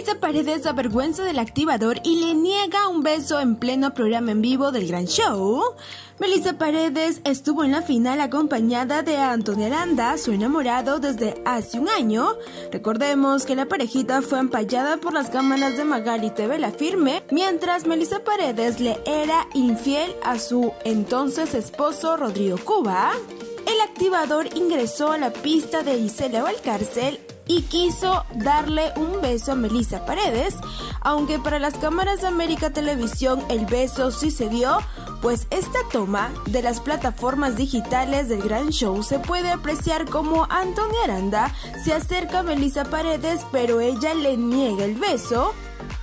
Melissa Paredes se avergüenza del activador y le niega un beso en pleno programa en vivo del Gran Show. Melissa Paredes estuvo en la final acompañada de Antonio Aranda, su enamorado desde hace un año. Recordemos que la parejita fue empallada por las cámaras de Magali TV La Firme, mientras Melissa Paredes le era infiel a su entonces esposo Rodrigo Cuba. El activador ingresó a la pista de Gisela Valcárcel y quiso darle un beso a Melissa Paredes, aunque para las cámaras de América Televisión el beso sí se dio, pues esta toma de las plataformas digitales del Gran Show se puede apreciar como Antonio Aranda se acerca a Melissa Paredes, pero ella le niega el beso.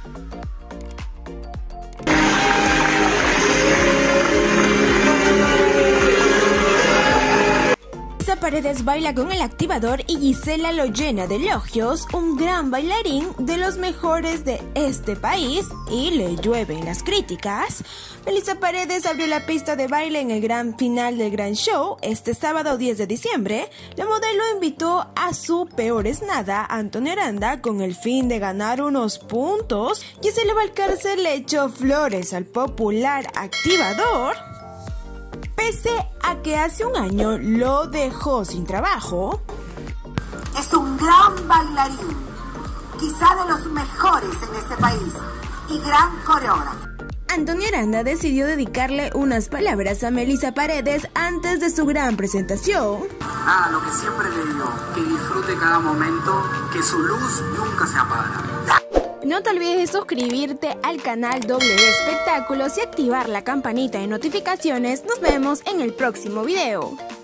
Paredes baila con el activador y Gisela lo llena de elogios, un gran bailarín de los mejores de este país, y le llueven las críticas. Melissa Paredes abrió la pista de baile en el gran final del Gran Show este sábado 10 de diciembre. La modelo invitó a su peor es nada, Antonio Aranda, con el fin de ganar unos puntos. Gisela Valcárcel le echó flores al popular activador. Pese a que hace un año lo dejó sin trabajo. Es un gran bailarín, quizá de los mejores en este país, y gran coreógrafo. Antonio Aranda decidió dedicarle unas palabras a Melissa Paredes antes de su gran presentación. Lo que siempre le digo, que disfrute cada momento, que su luz nunca se apaga. No te olvides de suscribirte al canal W Espectáculos y activar la campanita de notificaciones. Nos vemos en el próximo video.